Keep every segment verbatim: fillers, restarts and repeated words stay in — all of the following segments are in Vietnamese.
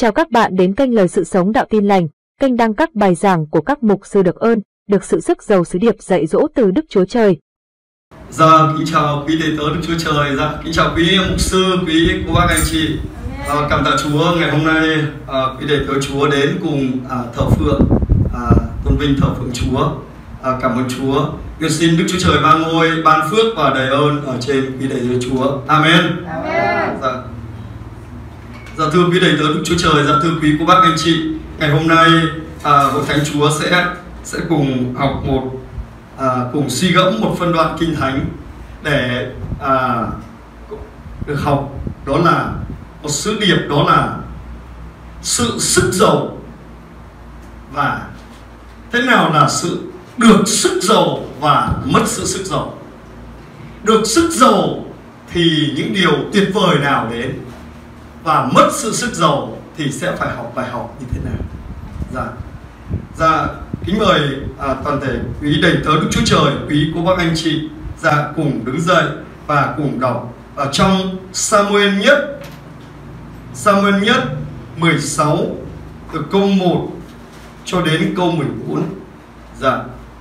Chào các bạn đến kênh Lời Sự Sống Đạo Tin Lành, kênh đăng các bài giảng của các mục sư được ơn, được sự sức giàu sứ điệp dạy dỗ từ Đức Chúa Trời. Dạ, kính chào quý đệ tớ Đức Chúa Trời, dạ, kính chào quý mục sư, quý cô bác anh chị. À, cảm tạ Chúa ngày hôm nay à, quý đệ tớ Chúa đến cùng à, thờ phượng, à, tôn vinh thờ phượng Chúa. À, cảm ơn Chúa. Nguyện xin Đức Chúa Trời ban ngôi, ban phước và đầy ơn ở trên quý đệ tớ Chúa. Amen. Amen. Dạ. Dạ thưa quý đệ tớ Đức Chúa Trời, dạ thưa quý cô bác anh chị, ngày hôm nay à, hội thánh Chúa sẽ sẽ cùng học một à, cùng suy gẫm một phân đoạn kinh thánh để à, được học, đó là một sứ điệp, đó là sự sức giàu. Và thế nào là sự được sức giàu và mất sự sức giàu? Được sức giàu thì những điều tuyệt vời nào đến, và mất sự sức giàu thì sẽ phải học bài học như thế nào? Dạ, dạ kính mời à, toàn thể quý đầy tớ Đức Chúa Trời, quý cô bác anh chị, dạ cùng đứng dậy và cùng đọc ở trong Sa-muel nhất, Sa-muel nhất mười sáu từ câu một cho đến câu mười bốn. Dạ.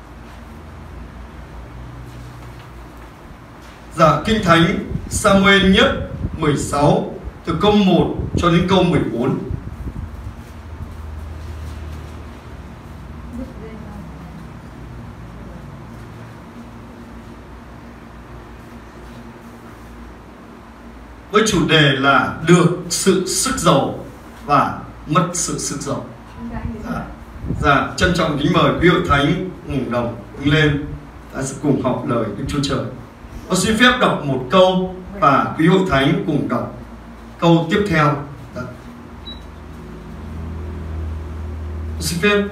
Dạ, kinh thánh Sa-muel nhất mười sáu từ câu một cho đến câu mười bốn. Với chủ đề là được sự sức giàu và mất sự sức giàu. Dạ, dạ trân trọng kính mời quý hội thánh ngẩng đầu đứng lên, ta sẽ cùng học lời Đức Chúa Trời. Tôi xin phép đọc một câu và quý hội thánh cùng đọc câu tiếp theo. Dạ. Tôi xin phép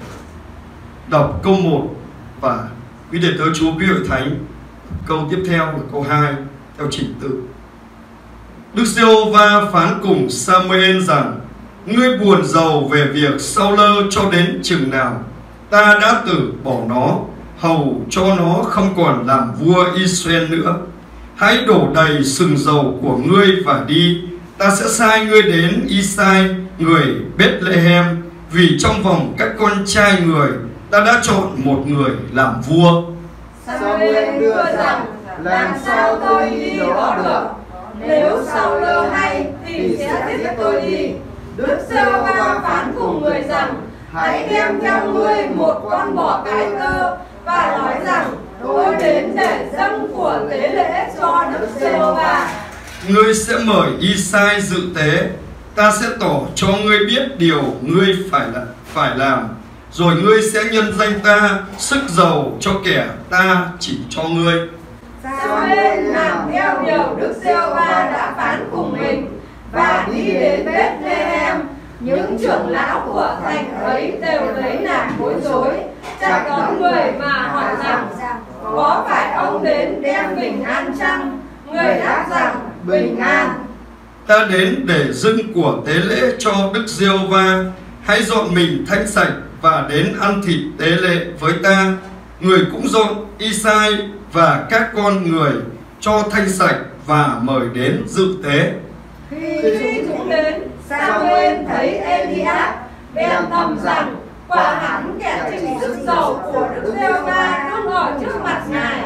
đọc câu một và quý đệ tớ Chúa, quý hội thánh câu tiếp theo là câu hai theo trình tự. Đức Giê-hô-va phán cùng Sa-muel rằng: ngươi buồn rầu về việc Sa-ul cho đến chừng nào? Ta đã từ bỏ nó, hầu cho nó không còn làm vua Israel nữa. Hãy đổ đầy sừng dầu của ngươi và đi. Ta sẽ sai ngươi đến Isai, người Bethlehem, vì trong vòng các con trai người, ta đã chọn một người làm vua. Sa-muel đưa rằng: làm sao tôi đi đó được? Nếu Sa-ul hay thì sẽ giết tôi đi. Đức Giê-hô-va phán cùng người rằng: hãy đem theo ngươi một con bò cái tơ và nói rằng: tôi đến để dâng của tế lễ cho Đức Giê-hô-va. Ngươi sẽ mời Isai dự tế. Ta sẽ tỏ cho ngươi biết điều ngươi phải là, phải làm. Rồi ngươi sẽ nhân danh ta sức giàu cho kẻ ta chỉ cho ngươi. Sa-muel làm theo điều Đức Giê-hô-va đã phán cùng mình và đi đến Bethlehem. Những trưởng lão của thành ấy đều lấy làm bối rối, chặt đón người mà hỏi rằng: có phải ông đến đem bình an chăng? Người đáp rằng: bình an. Ta đến để dâng của tế lễ cho Đức Giê-hô-va. Hãy dọn mình thanh sạch và đến ăn thịt tế lễ với ta. Người cũng dọn Isai và các con người cho thanh sạch và mời đến dự tế. Khi chúng đến, Sa-muel thấy Eli-áp, bèn thầm rằng: quả hắn kẻ trình sức giàu của Đức Giê-hô-va đứng ở trước mặt ngài.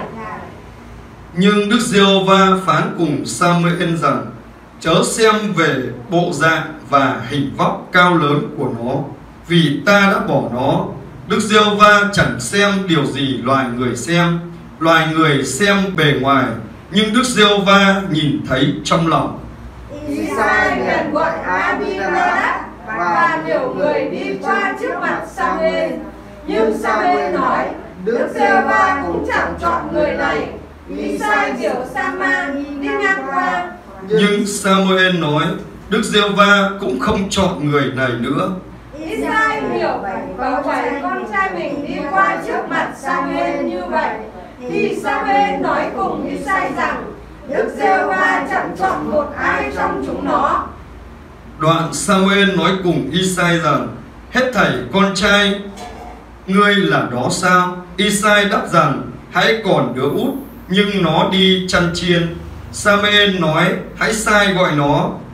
Nhưng Đức Giê-hô-va phán cùng Sa-muel rằng: chớ xem về bộ dạng và hình vóc cao lớn của nó, vì ta đã bỏ nó. Đức Giê-hô-va chẳng xem điều gì loài người xem. Loài người xem bề ngoài, nhưng Đức Giê-hô-va nhìn thấy trong lòng. Isai bèn gọi Abi-na-đáp và nhiều người đi qua trước mặt Sa-muel. Nhưng Sa-muel nói: Đức Giê-hô-va cũng chẳng chọn người này. Isai biểu Sa-ma đi ngang qua. Nhưng Sa-muel nói: Đức Giê-hô-va cũng không chọn người này nữa. Isai hiểu và phải con trai mình đi qua trước mặt Sa-muel như vậy. Thì Sa-muel nói cùng Isai rằng: Đức Giê-hô-va chẳng chọn một ai trong chúng nó. Đoạn Sa-muel nói cùng Isai rằng: hết thảy con trai ngươi là đó sao? Isai đáp rằng: hãy còn đứa út, nhưng nó đi chăn chiên. Sa-muel nói: hãy sai gọi nó,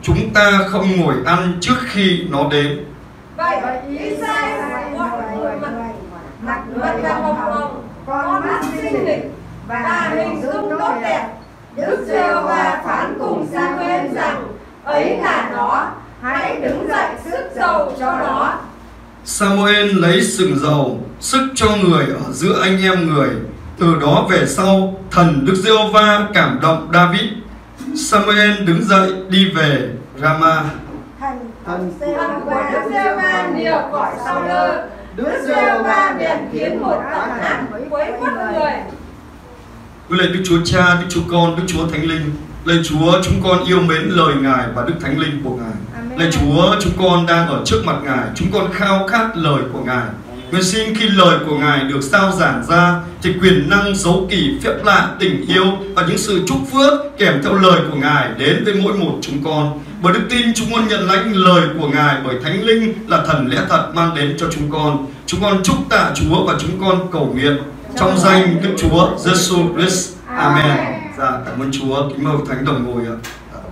chúng ta không ngồi ăn trước khi nó đến. Vậy Isai gọi người mặt mặt mặt là hồng hồng, con mắt xinh lịch và hình dung tốt đẹp. Đức Giê-hô-va phán cùng Sa-mu-ên rằng ấy là nó, hãy đứng dậy sức dầu cho nó. Sa-mu-ên lấy sừng dầu sức cho người ở giữa anh em người. Từ đó về sau, thần Đức Giê-hô-va cảm động David. Sa-mu-ên đứng dậy đi về Rama. Thần thần của Đức Giê-hô-va điều gọi Sa-u-lơ. Đức Giê-hô-va bèn khiến một tấm áp quấy quất người. Với lạy Đức Chúa Cha, Đức Chúa Con, Đức Chúa Thánh Linh, lạy Chúa, chúng con yêu mến lời Ngài và Đức Thánh Linh của Ngài. Amen. Lạy Chúa, chúng con đang ở trước mặt Ngài, chúng con khao khát lời của Ngài. Nguyện xin khi lời của Ngài được sao giảng ra, thì quyền năng, dấu kỳ, phép lạ, tình yêu và những sự chúc phước kèm theo lời của Ngài đến với mỗi một chúng con. Bởi đức tin chúng con nhận lãnh lời của Ngài, bởi Thánh Linh là thần lẽ thật mang đến cho chúng con. Chúng con chúc tạ Chúa và chúng con cầu nguyện trong danh Đức Chúa Giêsu Christ. Amen. Dạ, cảm ơn Chúa. Kính mời Thánh đồng ngồi ạ.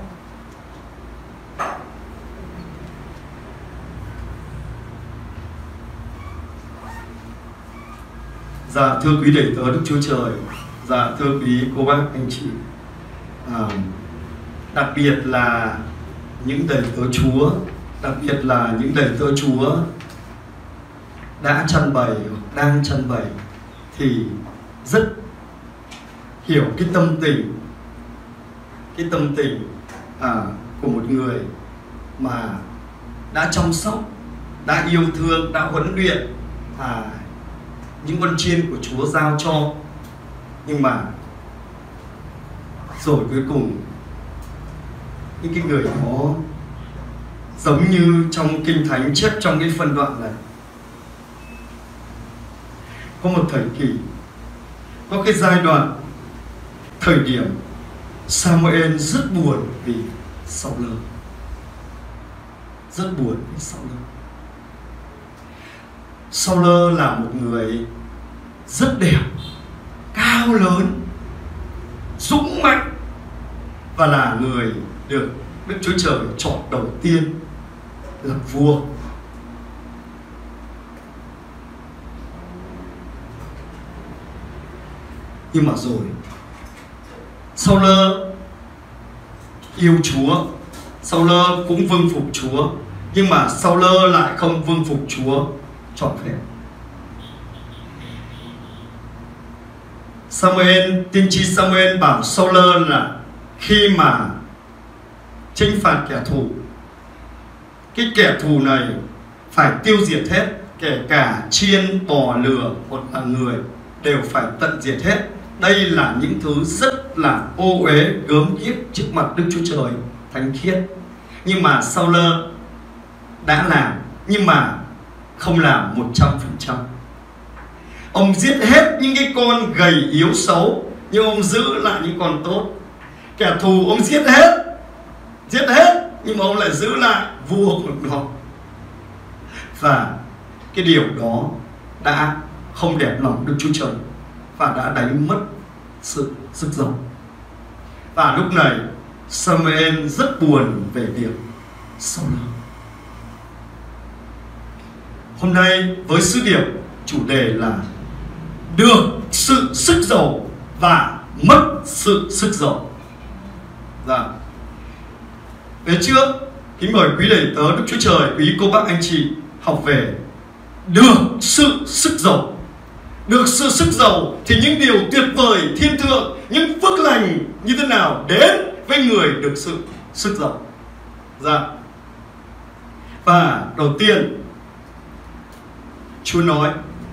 Dạ, thưa quý đệ tớ Đức Chúa Trời, dạ, thưa quý cô bác anh chị, à, đặc biệt là những đầy tớ Chúa, đặc biệt là những đầy tớ Chúa đã chăn bày, đang chăn bày, thì rất hiểu cái tâm tình, cái tâm tình à, của một người mà đã chăm sóc, đã yêu thương, đã huấn luyện à, những con chiên của Chúa giao cho, nhưng mà rồi cuối cùng những cái người đó giống như trong Kinh Thánh chép trong cái phân đoạn này, có một thời kỳ, có cái giai đoạn, thời điểm Sa-mu-ên rất buồn vì Sa-u-lơ, rất buồn vì Sa-u-lơ. Sa-u-lơ là một người rất đẹp, cao lớn, dũng mạnh và là người được Đức Chúa Trời chọn đầu tiên làm vua. Nhưng mà rồi Sa-u-lơ yêu Chúa, Sa-u-lơ cũng vâng phục Chúa, nhưng mà Sa-u-lơ lại không vâng phục Chúa trọn vẹn. Sa-mu-ên, tiên tri Sa-mu-ên bảo Sa-u-lơ là khi mà chinh phạt kẻ thù, cái kẻ thù này phải tiêu diệt hết, kể cả chiên, bò, lừa hoặc là người đều phải tận diệt hết. Đây là những thứ rất là ô uế, gớm ghiếc trước mặt Đức Chúa Trời thánh khiết. Nhưng mà Sa-u-lơ đã làm, nhưng mà không làm một trăm phần trăm. Ông giết hết những cái con gầy yếu xấu, nhưng ông giữ lại những con tốt. Kẻ thù ông giết hết, giết hết, nhưng mà ông lại giữ lại vua của nó. Và cái điều đó đã không đẹp lòng Đức Chúa Trời và đã đánh mất sự sức giàu. Và lúc này Sa-mu-ên rất buồn về việc Sa-u-lơ. Hôm nay với sứ điệp chủ đề là được sự sức giàu và mất sự sức giàu. Dạ. Về trước, kính mời quý đầy tớ Đức Chúa Trời, quý cô bác anh chị học về được sự sức giàu. Được sự sức giàu thì những điều tuyệt vời, thiên thượng, những phước lành như thế nào đến với người được sự sức giàu. Dạ. Và đầu tiên Chúa nói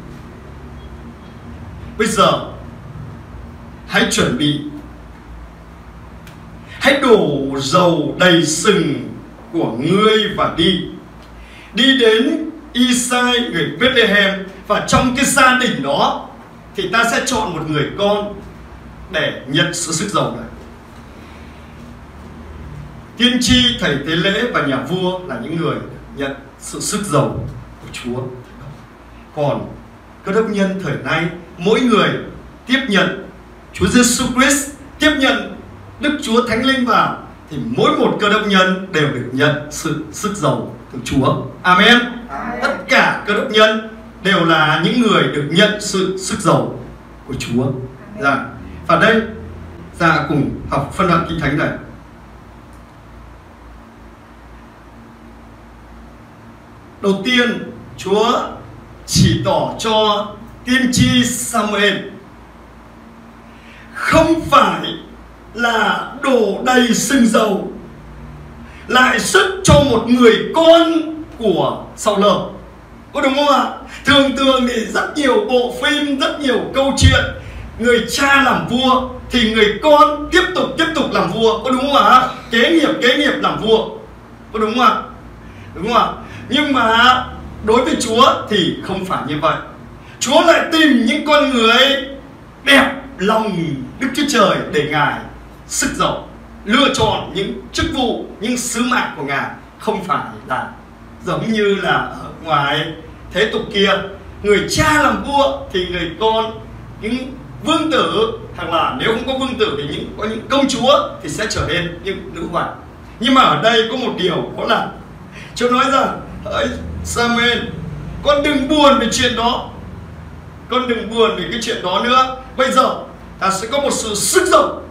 bây giờ hãy chuẩn bị, hãy đổ dầu đầy sừng của ngươi và đi. Đi đến Isai người Bethlehem, và trong cái gia đình đó thì ta sẽ chọn một người con để nhận sự sức giàu này. Tiên tri, thầy tế lễ và nhà vua là những người nhận sự sức giàu của Chúa. Còn cơ đốc nhân thời nay, mỗi người tiếp nhận Chúa Giêsu Christ, tiếp nhận Đức Chúa Thánh Linh vào, thì mỗi một cơ đốc nhân đều được nhận sự sức giàu từ Chúa. Amen. Amen. Tất cả cơ đốc nhân đều là những người được nhận sự sức giàu của Chúa. Dạ. Và đây, ta cùng học phân đoạn Kinh Thánh này. Đầu tiên, Chúa chỉ tỏ cho tiên tri Samuel không phải là đổ đầy sừng dầu lại sức cho một người con của Saul. Có đúng không ạ? Thường thường thì rất nhiều bộ phim, rất nhiều câu chuyện, người cha làm vua thì người con tiếp tục tiếp tục làm vua. Có đúng không ạ? Kế nghiệp kế nghiệp làm vua. Có đúng không ạ? Đúng không ạ? Nhưng mà đối với Chúa thì không phải như vậy. Chúa lại tìm những con người đẹp lòng Đức Chúa Trời để Ngài sức giàu, lựa chọn những chức vụ, những sứ mạng của Ngài. Không phải là giống như là ở ngoài thế tục kia, người cha làm vua thì người con, những vương tử, hoặc là nếu không có vương tử thì những có những công chúa thì sẽ trở nên những nữ hoàng. Nhưng mà ở đây có một điều đó là Chúa nói rằng: hỡi Samuel, con đừng buồn về chuyện đó, con đừng buồn về cái chuyện đó nữa. Bây giờ ta sẽ có một sự sức giàu.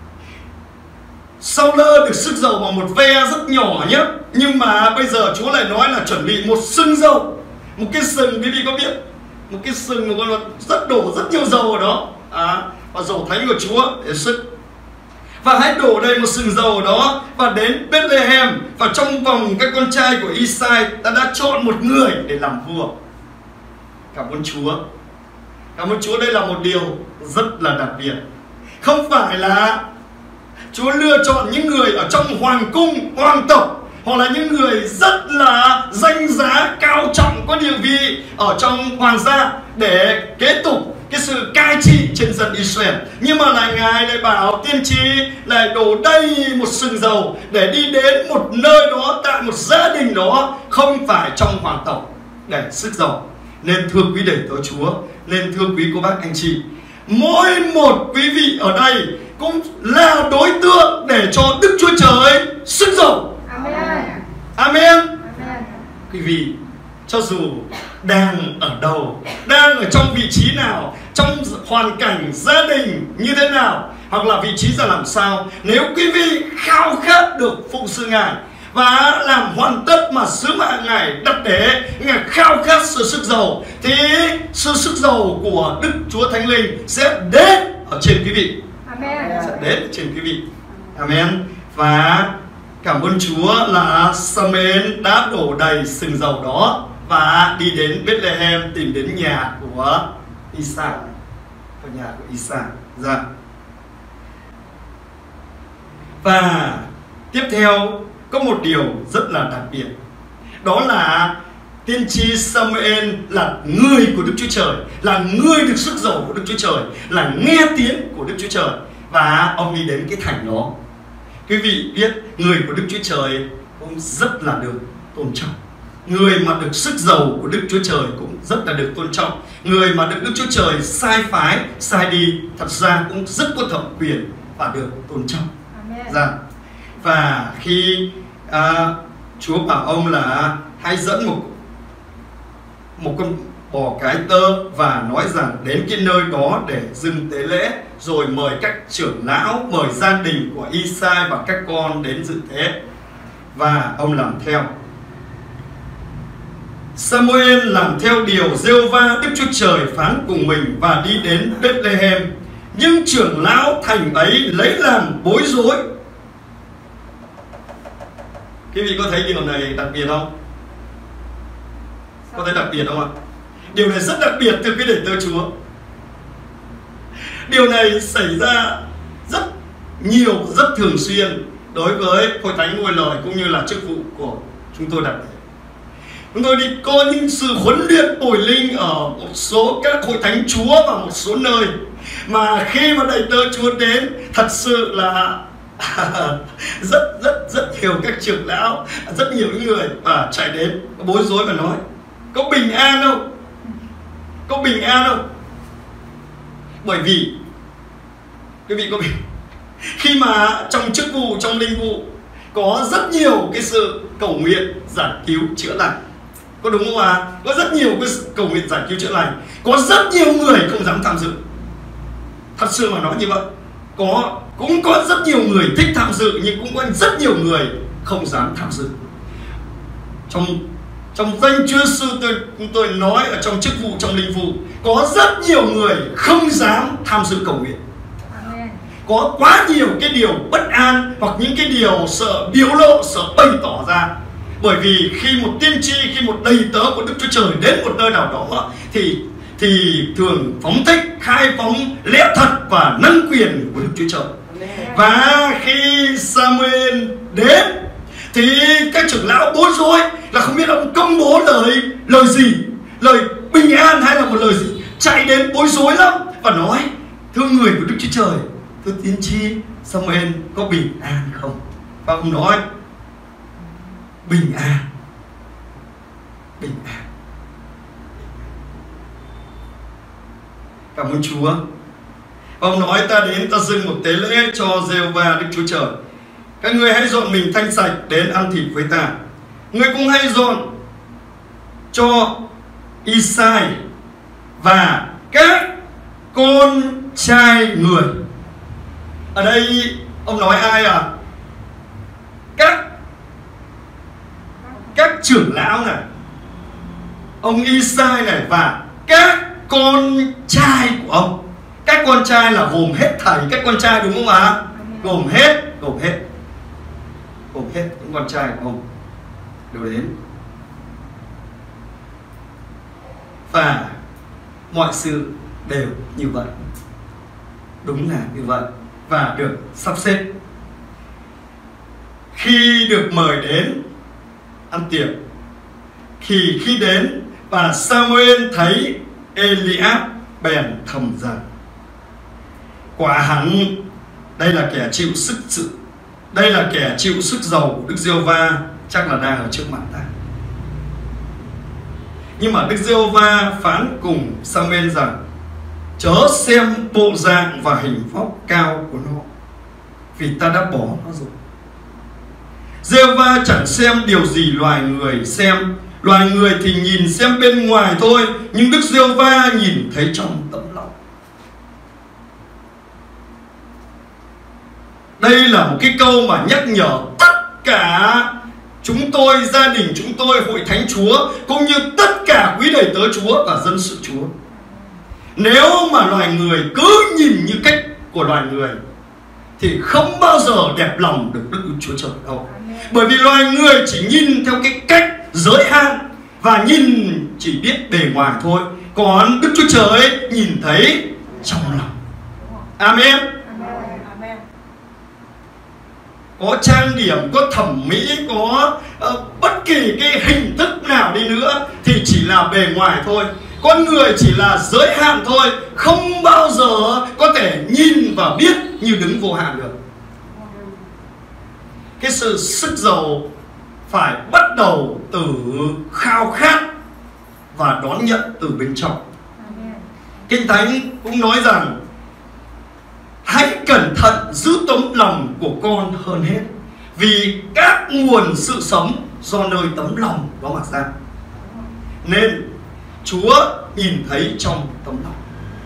Saul được sức giàu bằng một ve rất nhỏ nhé, nhưng mà bây giờ Chúa lại nói là chuẩn bị một sừng dầu. Một cái sừng, quý vị có biết, một cái sừng mà con rất đổ rất nhiều dầu ở đó, à, và dầu thánh của Chúa để sức. Và hãy đổ đầy một sừng dầu ở đó và đến Bethlehem, và trong vòng các con trai của Isai ta đã chọn một người để làm vua. Cảm ơn Chúa. Cảm ơn Chúa, đây là một điều rất là đặc biệt. Không phải là Chúa lựa chọn những người ở trong hoàng cung, hoàng tộc, hoặc là những người rất là danh giá, cao trọng, có địa vị ở trong hoàng gia để kế tục cái sự cai trị trên dân Israel. Nhưng mà lại Ngài lại bảo tiên tri lại đổ đầy một sừng dầu để đi đến một nơi đó, tại một gia đình đó, không phải trong hoàng tộc, để sức giàu. Nên thưa quý đệ tử Chúa, nên thưa quý cô bác anh chị, mỗi một quý vị ở đây cũng là đối tượng để cho Đức Chúa Trời sức giàu. Amen. Amen. Amen. Quý vị, cho dù đang ở đâu, đang ở trong vị trí nào, trong hoàn cảnh gia đình như thế nào, hoặc là vị trí ra làm sao, nếu quý vị khao khát được phụng sự Ngài và làm hoàn tất mà sứ mạng Ngài đặt để, Ngài khao khát sự sức giàu, thì sự sức giàu của Đức Chúa Thánh Linh sẽ đến ở trên quý vị. Amen. Sẽ đến trên quý vị. Amen. Và cảm ơn Chúa là Samuel đã đổ đầy sừng dầu đó và đi đến Bethlehem, tìm đến nhà của Isaac, của nhà của Isaac. Dạ. Và tiếp theo có một điều rất là đặc biệt, đó là tiên tri Samuel là người của Đức Chúa Trời, là người được sức giàu của Đức Chúa Trời, là nghe tiếng của Đức Chúa Trời, và ông đi đến cái thành đó. Quý vị biết, người của Đức Chúa Trời cũng rất là được tôn trọng. Người mà được sức giàu của Đức Chúa Trời cũng rất là được tôn trọng. Người mà được Đức Chúa Trời sai phái, sai đi, thật ra cũng rất có thẩm quyền và được tôn trọng. Amen. Dạ. Và khi à, Chúa bảo ông là hãy dẫn một một con bò cái tơ và nói rằng đến cái nơi đó để dâng tế lễ, rồi mời các trưởng lão, mời gia đình của Isai và các con đến dự tế. Và ông làm theo. Samuel làm theo điều Giê-hô-va Đức Chúa Trời phán cùng mình và đi đến Bethlehem. Nhưng trưởng lão thành ấy lấy làm bối rối. Quý vị có thấy điều này đặc biệt không? Có thấy đặc biệt không ạ? Điều này rất đặc biệt từ cái đệ tử Chúa. Điều này xảy ra rất nhiều, rất thường xuyên đối với Hội Thánh Ngôi Lời cũng như là chức vụ của chúng tôi đặt để. Chúng tôi đi có những sự huấn luyện bồi linh ở một số các hội thánh Chúa và một số nơi, mà khi mà đầy tớ Chúa đến, thật sự là rất rất rất nhiều các trưởng lão, rất nhiều những người và chạy đến bối rối và nói: có bình an không? Có bình an không? Bởi vì quý vị có biết, khi mà trong chức vụ, trong linh vụ, có rất nhiều cái sự cầu nguyện giải cứu chữa lành. Có đúng không ạ? À? Có rất nhiều cái sự cầu nguyện giải cứu chữa lành. Có rất nhiều người không dám tham dự. Thật sự mà nói như vậy. Có cũng có rất nhiều người thích tham dự, nhưng cũng có rất nhiều người không dám tham dự. Trong trong danh Chúa Giêsu tôi tôi nói ở trong chức vụ, trong linh vụ, có rất nhiều người không dám tham dự cầu nguyện. Có quá nhiều cái điều bất an hoặc những cái điều sợ biểu lộ, sợ bày tỏ ra. Bởi vì khi một tiên tri, khi một đầy tớ của Đức Chúa Trời đến một nơi nào đó thì thì thường phóng thích, khai phóng lẽ thật và năng quyền của Đức Chúa Trời. Và khi Samuel đến thì các trưởng lão bối rối là không biết ông công bố lời lời gì, lời bình an hay là một lời gì, chạy đến bối rối lắm và nói: thưa người của Đức Chúa Trời, thưa tiên tri Samuel, có bình an không? Và ông nói: bình an, bình an. Cảm ơn Chúa. Và ông nói: ta đến ta dâng một tế lễ cho Giê-hô-va Đức Chúa Trời. Các ngươi hãy dọn mình thanh sạch đến ăn thịt với ta. Ngươi cũng hãy dọn cho Isai và các con trai người. Ở đây ông nói ai à? Các các trưởng lão này, ông Isai này và các con trai của ông. Các con trai là gồm hết thảy các con trai, đúng không ạ? Gồm hết, gồm hết, gồm hết những con trai của ông đều đến. Và mọi sự đều như vậy, đúng là như vậy, và được sắp xếp. Khi được mời đến ăn tiệc, thì khi đến và Samuel thấy Eliab bèn thầm rằng: quả hẳn đây là kẻ chịu sức sự, đây là kẻ chịu sức giàu của Đức Giê-hô-va, chắc là đang ở trước mặt ta. Nhưng mà Đức Giê-hô-va phán cùng Samuel rằng: chớ xem bộ dạng và hình vóc cao của nó, vì ta đã bỏ nó rồi. Giê-hô-va chẳng xem điều gì loài người xem, loài người thì nhìn xem bên ngoài thôi, nhưng Đức Giê-hô-va nhìn thấy trong tấm lòng. Đây là một cái câu mà nhắc nhở tất cả chúng tôi, gia đình chúng tôi, hội thánh Chúa, cũng như tất cả quý đầy tớ Chúa và dân sự Chúa. Nếu mà loài người cứ nhìn như cách của loài người thì không bao giờ đẹp lòng được Đức Chúa Trời đâu. Bởi vì loài người chỉ nhìn theo cái cách giới hạn và nhìn chỉ biết bề ngoài thôi, còn Đức Chúa Trời nhìn thấy trong lòng. Amen. Có trang điểm, có thẩm mỹ, có uh, bất kỳ cái hình thức nào đi nữa thì chỉ là bề ngoài thôi. Con người chỉ là giới hạn thôi, không bao giờ có thể nhìn và biết như đứng vô hạn được. Cái sự sức giàu phải bắt đầu từ khao khát và đón nhận từ bên trong. Kinh Thánh cũng nói rằng: hãy cẩn thận giữ tấm lòng của con hơn hết, vì các nguồn sự sống do nơi tấm lòng đó mà ra. Nên Chúa nhìn thấy trong tấm lòng.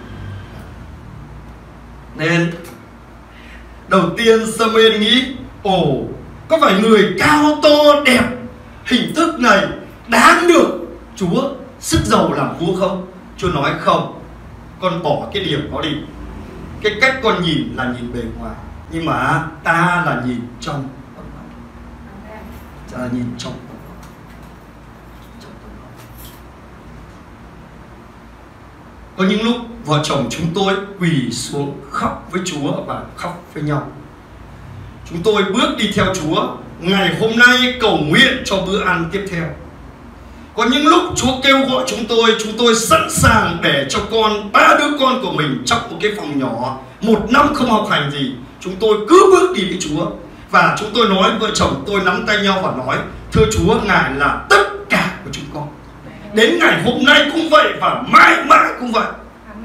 Nên đầu tiên Samuel nghĩ: ồ, có phải người cao to đẹp, hình thức này đáng được Chúa sức giàu làm vua không? Chúa nói: không, con bỏ cái điểm đó đi. Cái cách con nhìn là nhìn bề ngoài, nhưng mà ta là nhìn trong tấm lòng. Ta là nhìn trong tấm lòng. Trong tấm lòng. Có những lúc vợ chồng chúng tôi quỳ xuống khóc với Chúa và khóc với nhau. Chúng tôi bước đi theo Chúa, ngày hôm nay cầu nguyện cho bữa ăn tiếp theo. Có những lúc Chúa kêu gọi chúng tôi, chúng tôi sẵn sàng để cho con, ba đứa con của mình trong một cái phòng nhỏ, một năm không học hành gì, chúng tôi cứ bước đi với Chúa. Và chúng tôi nói, vợ chồng tôi nắm tay nhau và nói: thưa Chúa, Ngài là tất cả của chúng con. Đến ngày hôm nay cũng vậy và mãi mãi cũng vậy.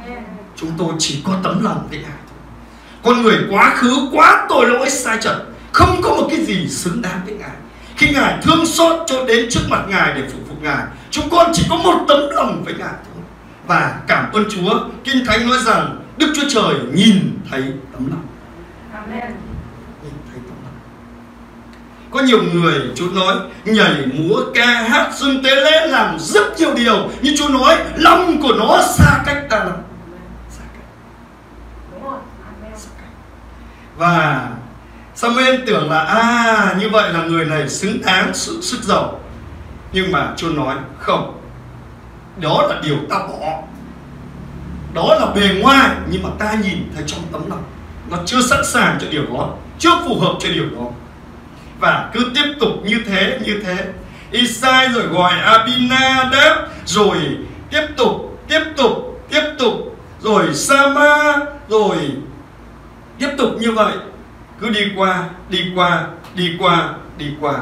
Chúng tôi chỉ có tấm lòng với Ngài thôi. Con người quá khứ quá tội lỗi sai trật, không có một cái gì xứng đáng với Ngài. Khi Ngài thương xót cho đến trước mặt Ngài để phục vụ Ngài, chúng con chỉ có một tấm lòng với Ngài thôi. Và cảm ơn Chúa, Kinh Thánh nói rằng Đức Chúa Trời nhìn thấy tấm lòng. Amen. Nhìn thấy tấm lòng. Có nhiều người, Chúa nói, nhảy múa ca hát dâng tế lễ làm rất nhiều điều, nhưng Chúa nói lòng của nó xa cách ta lắm. Xa cách. Đúng rồi. Amen. Xa cách. Và Sa-mu-el tưởng là à như vậy là người này xứng đáng sự sức giàu. Nhưng mà Chúa nói không, đó là điều ta bỏ. Đó là bề ngoài, nhưng mà ta nhìn thấy trong tấm lòng nó chưa sẵn sàng cho điều đó, chưa phù hợp cho điều đó. Và cứ tiếp tục như thế, như thế. Isai rồi gọi Abinadab, rồi tiếp tục, tiếp tục, tiếp tục, rồi Sama, rồi tiếp tục như vậy. Cứ đi qua, đi qua, đi qua, đi qua.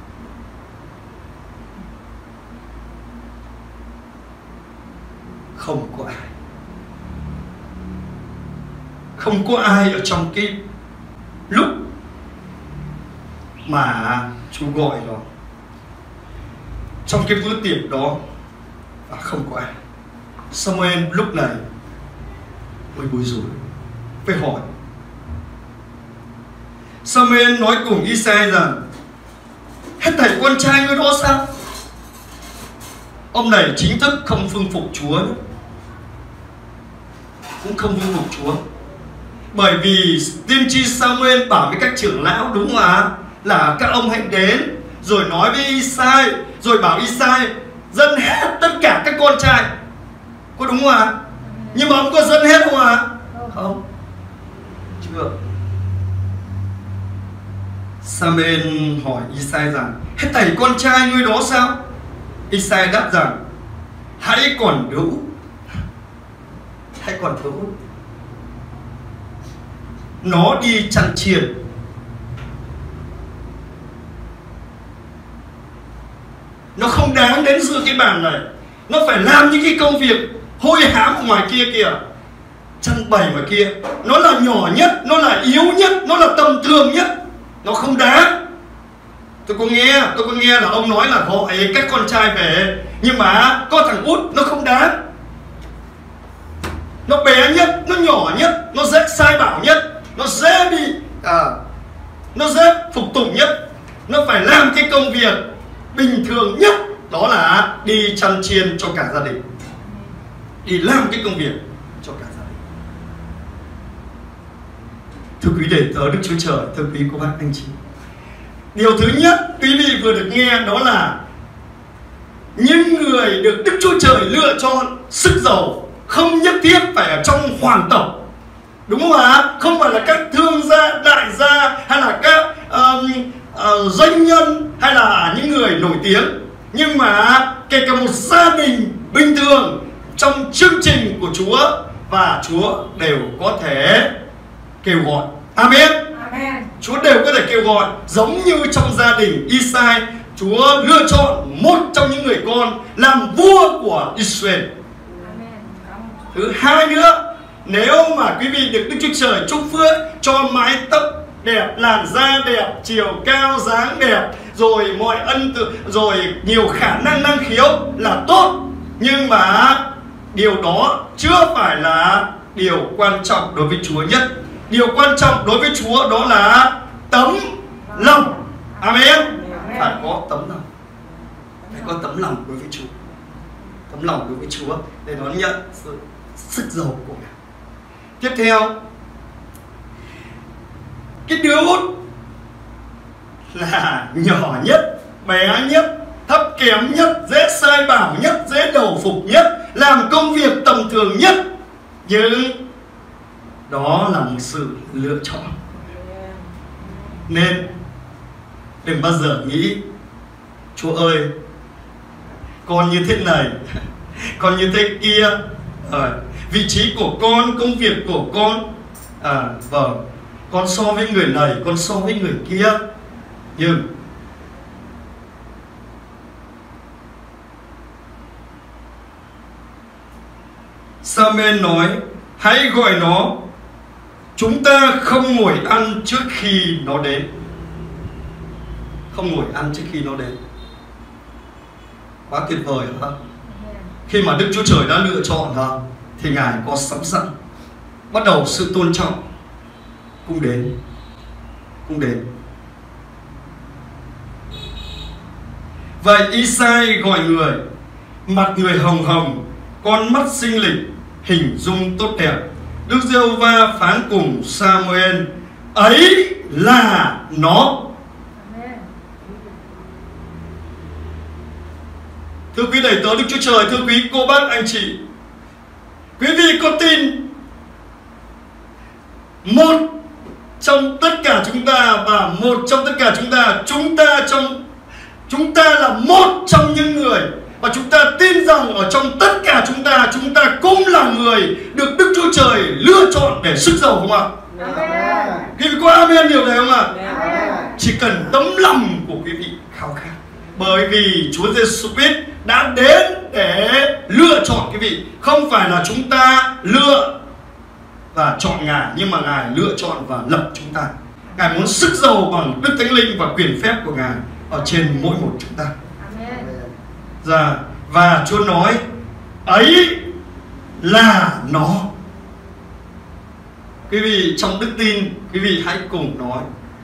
Không có ai. Không có ai ở trong cái lúc mà Chúa gọi đó, trong cái bữa tiệc đó, và không có ai. Sa-mu-el lúc này mới bối rối, phải hỏi. Sa-mu-el nói cùng Isai rằng hết thảy con trai ngươi đó sao? Ông này chính thức không phương phục Chúa, cũng không phương phục Chúa. Bởi vì tiên tri Sa-mu-el bảo với các trưởng lão, đúng không ạ, là các ông hãy đến rồi nói với Isai, rồi bảo Isai dâng hết tất cả các con trai, có đúng không ạ? Nhưng mà ông có dâng hết không ạ? Không, chưa. Sa-mu-el hỏi Isai rằng hết thảy con trai ngươi đó sao? Isai đáp rằng hãy còn đỡ út, hãy còn đỡ út. Nó đi chăn chiên. Nó không đáng đến dự cái bàn này. Nó phải làm những cái công việc hôi hám ở ngoài kia kìa, chăn bày ngoài kia. Nó là nhỏ nhất, nó là yếu nhất, nó là tầm thường nhất. Nó không đáng. Tôi có nghe, tôi có nghe là ông nói là gọi các con trai về, nhưng mà có thằng út nó không đáng. Nó bé nhất, nó nhỏ nhất, nó dễ sai bảo nhất, nó dễ bị à, nó dễ phục tùng nhất. Nó phải làm cái công việc bình thường nhất, đó là đi chăn chiên cho cả gia đình, đi làm cái công việc cho cả gia đình. Thưa quý đệ tớ Đức Chúa Trời, thưa quý cô bác anh chị, điều thứ nhất quý vị vừa được nghe đó là những người được Đức Chúa Trời lựa chọn sức giàu không nhất thiết phải ở trong hoàng tộc, đúng không ạ? Không phải là các thương gia, đại gia, hay là các uh, uh, doanh nhân, hay là những người nổi tiếng. Nhưng mà kể cả một gia đình bình thường trong chương trình của Chúa, và Chúa đều có thể kêu gọi. Amen. Amen. Chúa đều có thể kêu gọi. Giống như trong gia đình Isai, Chúa lựa chọn một trong những người con làm vua của Israel. Amen. Thứ hai nữa, nếu mà quý vị được Đức Chúa Trời chúc phước cho mái tóc đẹp, làn da đẹp, chiều cao, dáng đẹp, rồi mọi ân từ, rồi nhiều khả năng năng khiếu là tốt. Nhưng mà điều đó chưa phải là điều quan trọng đối với Chúa nhất. Điều quan trọng đối với Chúa đó là tấm lòng. Amen. Phải có tấm lòng. Phải có tấm lòng đối với Chúa. Tấm lòng đối với Chúa để nó nhận sự sức giàu của Ngài. Tiếp theo, cái đứa út là nhỏ nhất, bé nhất, thấp kém nhất, dễ sai bảo nhất, dễ đầu phục nhất, làm công việc tầm thường nhất. Nhưng đó là một sự lựa chọn. Nên đừng bao giờ nghĩ Chúa ơi, con như thế này, con như thế kia, à, vị trí của con, công việc của con, à, vâng, con so với người này, con so với người kia. Nhưng Sa-mu-el nói hãy gọi nó, chúng ta không ngồi ăn trước khi nó đến. không ngồi ăn trước khi nó đến. Quá tuyệt vời hả? Khi mà Đức Chúa Trời đã lựa chọn hả, thì Ngài có sẵn sẵn. Bắt đầu sự tôn trọng. Cung đến. Cung đến. Vậy Isai gọi người, mặt người hồng hồng, con mắt xinh lịch, hình dung tốt đẹp. Đức Giê-hô-va phán cùng Sa-mu-ên, ấy là nó. Thưa quý đầy tớ Đức Chúa Trời, thưa quý cô bác anh chị, quý vị có tin một trong tất cả chúng ta và một trong tất cả chúng ta, chúng ta trong chúng ta là một trong những người, và chúng ta tin rằng ở trong tất cả chúng ta, chúng ta cũng là người được Đức Chúa Trời lựa chọn để sức giàu, không ạ? Amen. Quý vị có amen điều này không ạ? Amen. Chỉ cần tấm lòng của quý vị khao khát, bởi vì Chúa Giêsu Christ đã đến để lựa chọn quý vị, không phải là chúng ta lựa và chọn Ngài, nhưng mà Ngài lựa chọn và lập chúng ta. Ngài muốn sức giàu bằng Đức Thánh Linh và quyền phép của Ngài ở trên mỗi một chúng ta. Amen. Dạ, và Chúa nói ấy là nó. Quý vị trong đức tin, quý vị hãy cùng nói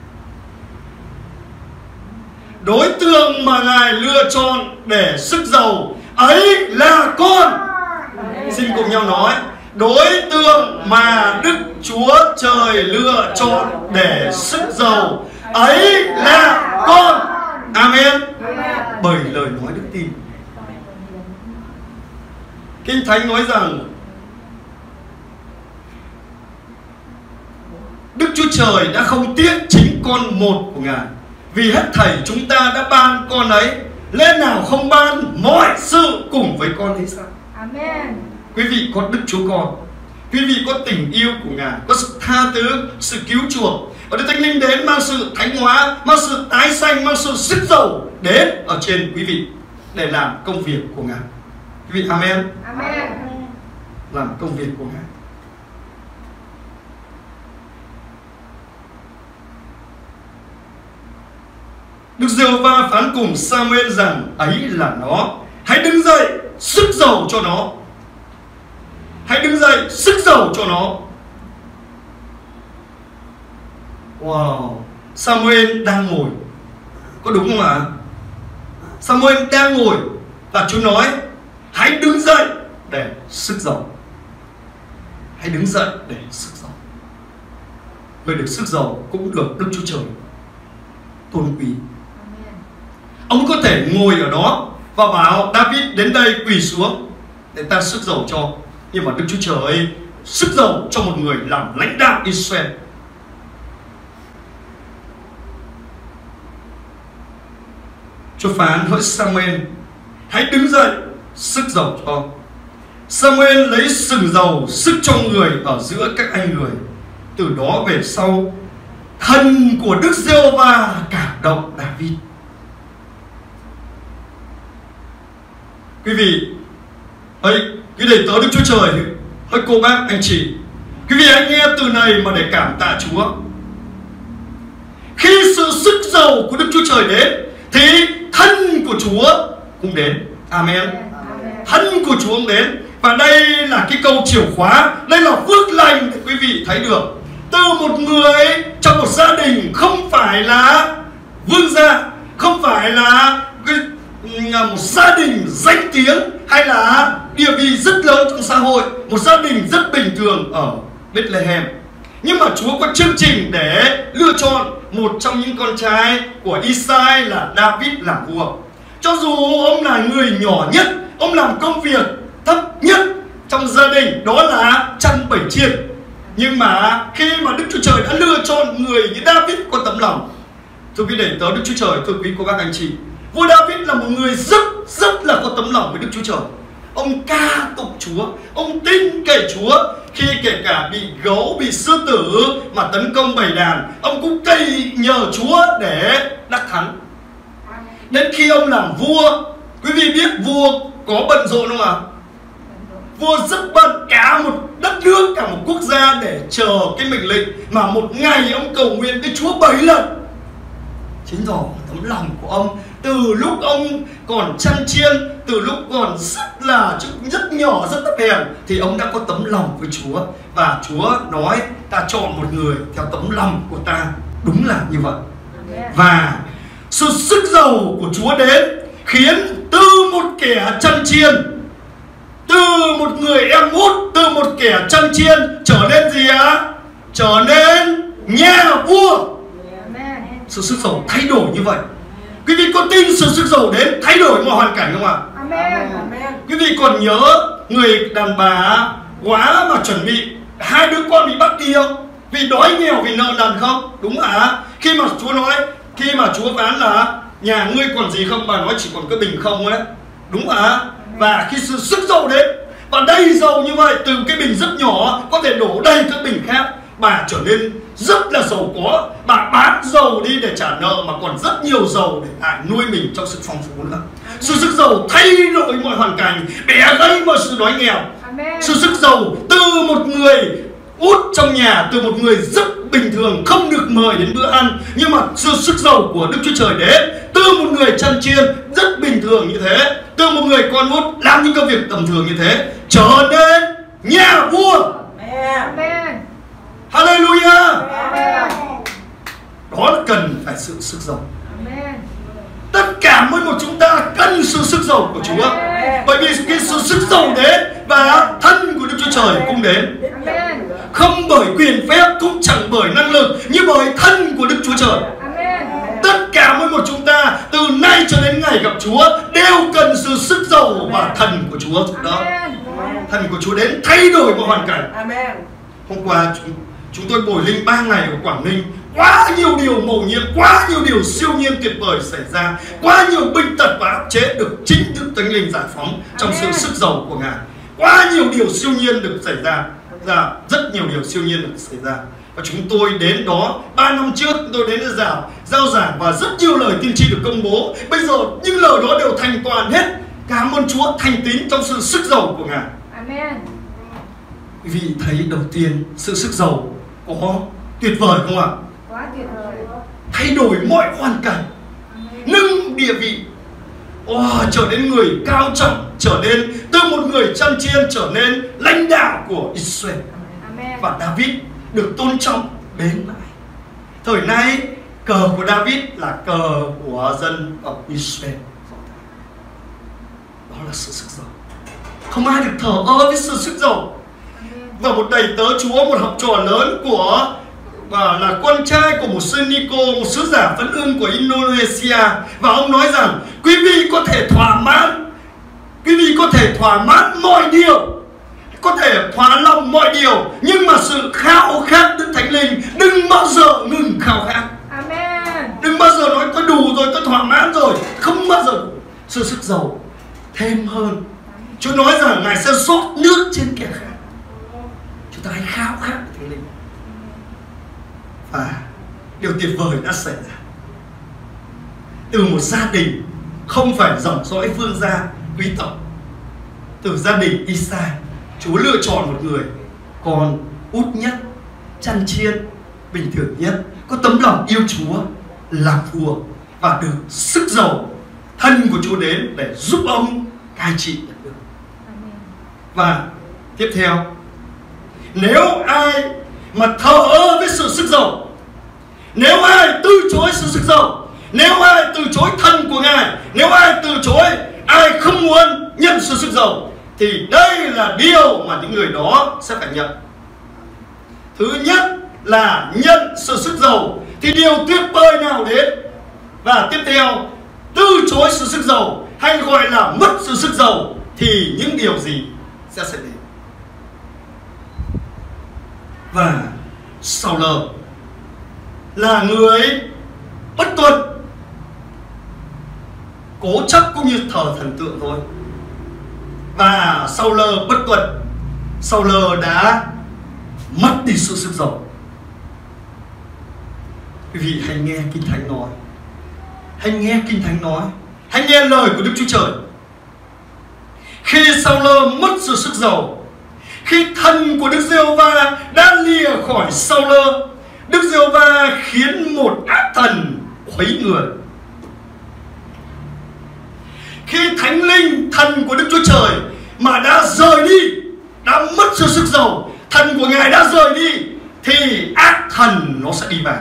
đối tượng mà Ngài lựa chọn để sức giàu ấy là con. Amen. Xin cùng nhau nói đối tượng mà Đức Chúa Trời lựa chọn để sức giàu ấy là con. Amen. Bởi lời nói đức tin. Kinh Thánh nói rằng Đức Chúa Trời đã không tiếc chính con một của Ngài, vì hết thảy chúng ta đã ban con ấy, lẽ nào không ban mọi sự cùng với con ấy sao? Amen. Quý vị có Đức Chúa Con, quý vị có tình yêu của Ngài, có sự tha thứ, sự cứu chuộc, và Đức Thánh Linh đến mang sự thánh hóa, mang sự tái sanh, mang sự sức giàu đến ở trên quý vị để làm công việc của Ngài. Quý vị amen. Amen. Làm công việc của Ngài. Đức Giê-hô-va phán cùng Sa-mu-ên rằng ấy là nó. Hãy đứng dậy sức giàu cho nó. Hãy đứng dậy sức giàu cho nó. Wow. Sa-mu-ên đang ngồi, có đúng không ạ? Sa-mu-ên đang ngồi và Chúa nói hãy đứng dậy để sức giàu. Hãy đứng dậy để sức giàu. Người được sức giàu cũng được Đức Chúa Trời tôn quý. Ông có thể ngồi ở đó và bảo David đến đây quỳ xuống để ta sức giàu cho. Nhưng mà Đức Chúa Trời sức giàu cho một người làm lãnh đạo Israel. Chúa phán hỡi Sa-mu-ên, hãy đứng dậy sức giàu cho. Sa-mu-ên lấy sừng dầu sức cho người ở giữa các anh người. Từ đó về sau, thần của Đức Giê-hô-va cảm động David. Quý vị hãy quý đầy tớ Đức Chúa Trời, hỡi cô bác anh chị, quý vị hãy nghe từ này mà để cảm tạ Chúa. Khi sự sức giàu của Đức Chúa Trời đến thì thân của Chúa cũng đến. Amen. Thân của Chúa cũng đến. Và đây là cái câu chìa khóa, đây là phước lành để quý vị thấy được. Từ một người trong một gia đình không phải là vương gia, không phải là một gia đình danh tiếng hay là địa vị rất lớn trong xã hội, một gia đình rất bình thường ở Bethlehem, nhưng mà Chúa có chương trình để lựa chọn một trong những con trai của Isai là David làm vua. Cho dù ông là người nhỏ nhất, ông làm công việc thấp nhất trong gia đình, đó là chăn bầy chiên, nhưng mà khi mà Đức Chúa Trời đã lựa chọn người như David có tấm lòng. Thưa quý đệ tớ Đức Chúa Trời, thưa quý cô bác anh chị, vua David là một người rất rất là có tấm lòng với Đức Chúa Trời. Ông ca tụng Chúa, ông tin cậy Chúa. Khi kể cả bị gấu, bị sư tử mà tấn công bầy đàn, ông cũng cậy nhờ Chúa để đắc thắng. Đến khi ông làm vua, quý vị biết vua có bận rộn không ạ? Vua rất bận, cả một đất nước, cả một quốc gia để chờ cái mệnh lệnh mà một ngày ông cầu nguyện với Chúa bảy lần. chứng tỏ tấm lòng của ông từ lúc ông còn chăn chiên, từ lúc còn rất là rất nhỏ, rất thấp hèn, thì ông đã có tấm lòng với Chúa. Và Chúa nói ta chọn một người theo tấm lòng của ta. Đúng là như vậy. Và sự sức giàu của Chúa đến khiến từ một kẻ chăn chiên, từ một người em út, từ một kẻ chăn chiên trở nên gì ạ? À? Trở nên nhà vua. Sự sức giàu thay đổi như vậy. Quý vị có tin sự sức giàu đến thay đổi mọi hoàn cảnh không ạ? Amen. Quý vị còn nhớ người đàn bà quá mà chuẩn bị hai đứa con bị bắt đi không? Vì đói nghèo, vì nợ nần không? Đúng ạ. Khi mà Chúa nói, khi mà Chúa phán là nhà ngươi còn gì không, bà nói chỉ còn cái bình không ấy. Đúng ạ. Và khi sự sức giàu đến và đầy giàu như vậy, từ cái bình rất nhỏ có thể đổ đầy các bình khác, bà trở nên rất là giàu có. Bà bán dầu đi để trả nợ mà còn rất nhiều dầu để lại nuôi mình trong sự phong phú nữa. Sự sức giàu thay đổi mọi hoàn cảnh, bẻ gãy mọi sự đói nghèo. Sự sức giàu từ một người út trong nhà, từ một người rất bình thường không được mời đến bữa ăn, nhưng mà sự sức giàu của Đức Chúa Trời đến từ một người chăn chiên rất bình thường như thế, từ một người con út làm những công việc tầm thường như thế, trở nên nhà vua. Amen. Hallelujah. Amen. Đó là cần phải sự sức giàu. Amen. Tất cả mỗi một chúng ta cần sự sức giàu của Chúa. Bởi vì cái sự sức giàu đến và thân của Đức Chúa Trời cũng đến. Amen. Không bởi quyền phép, cũng chẳng bởi năng lực, nhưng bởi thân của Đức Chúa Trời. Amen. Tất cả mỗi một chúng ta từ nay cho đến ngày gặp Chúa đều cần sự sức giàu và thần của Chúa. Đó. Thần của Chúa đến thay đổi mọi hoàn cảnh. Amen. Hôm qua chúng, chúng tôi bồi linh ba ngày ở Quảng Ninh. Quá nhiều điều mầu nhiệm, quá nhiều điều siêu nhiên tuyệt vời xảy ra, quá nhiều bệnh tật và áp chế được chính Đức Thánh Linh giải phóng trong sự sức giàu của Ngài. Quá nhiều điều siêu nhiên được xảy ra, ra rất nhiều điều siêu nhiên được xảy ra. Và chúng tôi đến đó ba năm trước, chúng tôi đến giao giao giảng và rất nhiều lời tiên tri được công bố. Bây giờ những lời đó đều thành toàn hết. Cảm ơn Chúa, thành tín trong sự sức giàu của Ngài. Amen. Quý vị thấy đầu tiên sự sức giàu có tuyệt vời không ạ? Quá tuyệt vời. Thay đổi mọi hoàn cảnh, nâng địa vị, oh, trở nên người cao trọng, trở nên từ một người chăn chiên trở nên lãnh đạo của Israel. Amen. Và David được tôn trọng đến mãi. Thời nay cờ của David là cờ của dân ở Israel. Đó là sự sức giàu. Không ai được thờ ơ với sự sức giàu. Và một đầy tớ Chúa, một học trò lớn của và là con trai của một sư Nico, một sứ giả phấn ưng của Indonesia, và ông nói rằng quý vị có thể thỏa mãn, quý vị có thể thỏa mãn mọi điều, có thể thỏa lòng mọi điều, nhưng mà sự khao khát Đức Thánh Linh đừng bao giờ ngừng khao khát. Amen. Đừng bao giờ nói tôi đủ rồi, tôi thỏa mãn rồi. Không bao giờ đủ. Sự sức giàu thêm hơn. Chúa nói rằng Ngài sẽ rót nước trên kẻ khác. Chúng ta hãy khao khát Đức Thánh Linh. Và điều tuyệt vời đã xảy ra. Từ một gia đình không phải dòng dõi vương gia quý tộc, từ gia đình Isai, Chúa lựa chọn một người con út nhất, chăn chiên, bình thường nhất, có tấm lòng yêu Chúa, làm vua và được sức giàu. Thân của Chúa đến để giúp ông cai trị đất nước. Và tiếp theo, nếu ai mà thờ ơ với sự sức giàu, nếu ai từ chối sự sức giàu, nếu ai từ chối thân của Ngài, nếu ai từ chối, ai không muốn nhận sự sức giàu, thì đây là điều mà những người đó sẽ phải nhận. Thứ nhất là nhận sự sức giàu thì điều tuyệt vời nào đến. Và tiếp theo, từ chối sự sức giàu hay gọi là mất sự sức giàu thì những điều gì sẽ xảy đến. Và Saul là người bất tuân, cố chấp cũng như thờ thần tượng thôi. Và Saul bất tuân, Saul đã mất đi sự sức giàu. Quý vị hãy nghe Kinh Thánh nói, hãy nghe Kinh Thánh nói, hãy nghe lời của Đức Chúa Trời. Khi Saul mất sự sức giàu, khi thần của Đức Giê-hô-va đã lìa khỏi Saul, Đức Giê-hô-va khiến một ác thần khuấy người. Khi Thánh Linh, thần của Đức Chúa Trời mà đã rời đi, đã mất sự sức giàu, thần của Ngài đã rời đi, thì ác thần nó sẽ đi vào.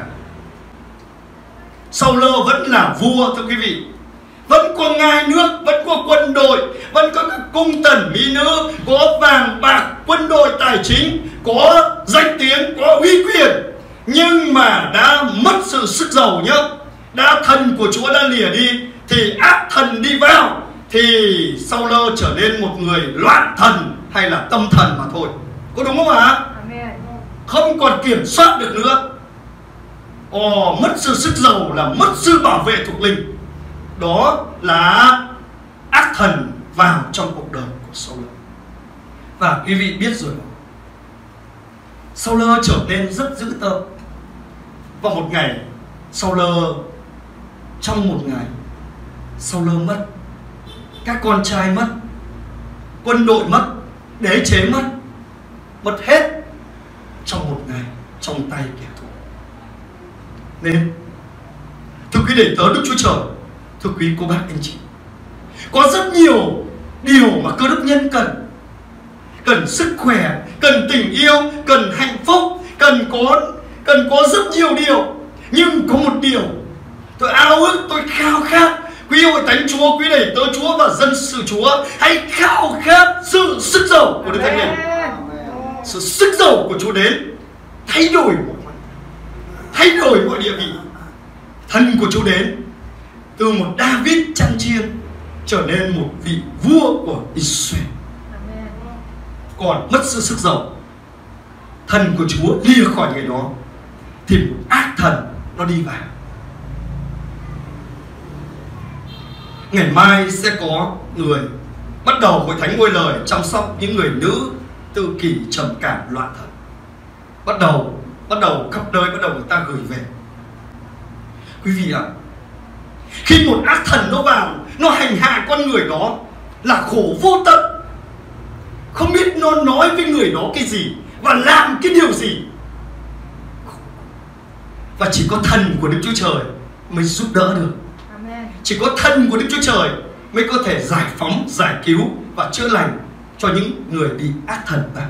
Sau-lơ vẫn là vua, thưa quý vị, vẫn có ngai nước, vẫn có quân đội, vẫn có các cung tần mỹ nữ, có vàng bạc, quân đội tài chính, có danh tiếng, có uy quyền, nhưng mà đã mất sự sức giàu nhá, đã thần của Chúa đã lìa đi, thì ác thần đi vào, thì Sau-lơ trở nên một người loạn thần hay là tâm thần mà thôi. Có đúng không ạ? Không còn kiểm soát được nữa. Ồ, mất sự sức giàu là mất sự bảo vệ thuộc linh. Đó là ác thần vào trong cuộc đời của Sau-lơ. Và quý vị biết rồi, Sau-lơ trở nên rất dữ tợn. Và một ngày, Sau-lơ, trong một ngày, Sau-lơ mất, các con trai mất, quân đội mất, đế chế mất, mất hết trong một ngày, trong tay kẻ thù. Nên, thưa quý đệ tớ Đức Chúa Trời, thưa quý cô bác anh chị, có rất nhiều điều mà cơ đốc nhân cần. Cần sức khỏe, cần tình yêu, cần hạnh phúc, cần có cần có rất nhiều điều. Nhưng có một điều tôi ao ước, tôi khao khát, quý hội thánh Chúa, quý đệ tớ Chúa và dân sự Chúa hãy khao khát sự sức giàu của Đức Thánh Linh. Sự sức giàu của Chúa đến thay đổi mọi thay đổi mọi địa vị. Thần của Chúa đến từ một David chăn chiên trở nên một vị vua của Israel. Còn mất sự sức giàu, thần của Chúa lìa khỏi người đó, thì một ác thần nó đi vào. Ngày mai sẽ có người bắt đầu hội thánh Ngôi Lời chăm sóc những người nữ tự kỷ, trầm cảm, loạn thần. Bắt đầu, bắt đầu khắp nơi, bắt đầu người ta gửi về. Quý vị ạ, khi một ác thần nó vào, nó hành hạ con người đó là khổ vô tận. Không biết nó nói với người đó cái gì và làm cái điều gì. Và chỉ có thần của Đức Chúa Trời mới giúp đỡ được. Chỉ có thần của Đức Chúa Trời mới có thể giải phóng, giải cứu và chữa lành cho những người bị ác thần vào.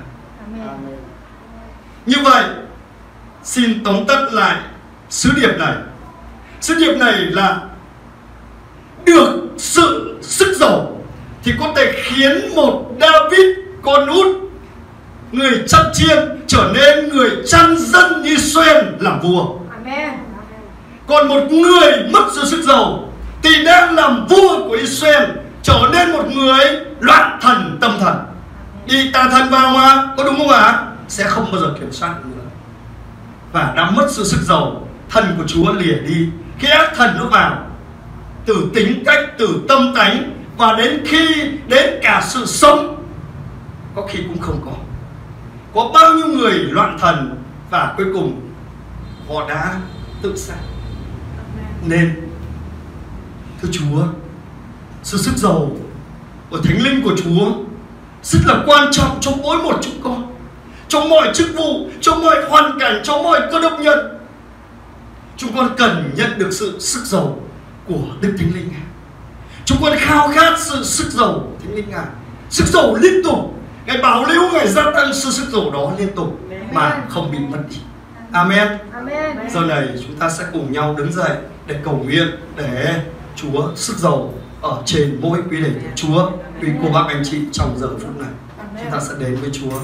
Như vậy, xin tóm tắt lại sứ điệp này. Sứ điệp này là được sự sức giàu thì có thể khiến một David con út, người chăn chiên, trở nên người chăn dân Israel làm vua. Còn một người mất sự sức giàu thì đang làm vua của Israel trở nên một người loạn thần tâm thần. Đi tà thần vào mà, có đúng không ạ? À? Sẽ không bao giờ kiểm soát nữa. Và đã mất sự sức giàu, thần của Chúa lìa đi. Khi ác thần nó vào, từ tính cách, từ tâm tánh, và đến khi đến cả sự sống, có khi cũng không có. Có bao nhiêu người loạn thần và cuối cùng họ đã tự sát. Nên thưa Chúa, sự sức giàu của Thánh Linh của Chúa rất là quan trọng cho mỗi một chúng con, trong mọi chức vụ, trong mọi hoàn cảnh, trong mọi cơ đốc nhân. Chúng con cần nhận được sự sức giàu của Đức Thánh Linh Ngài. Chúng con khao khát sự sức giàu của Thánh Linh Ngài, sức giàu liên tục. Ngài bảo lưu, Ngài gia tăng sự sức giàu đó liên tục mà không bị mất đi. Amen. Amen. Giờ này chúng ta sẽ cùng nhau đứng dậy để cầu nguyện để Chúa sức giàu ở trên mỗi quý đệ tử Chúa, quý cô bác anh chị trong giờ phút này. Chúng ta sẽ đến với Chúa.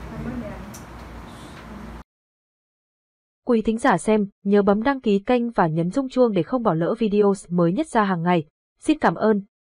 Quý thính giả xem, nhớ bấm đăng ký kênh và nhấn rung chuông để không bỏ lỡ video mới nhất ra hàng ngày. Xin cảm ơn.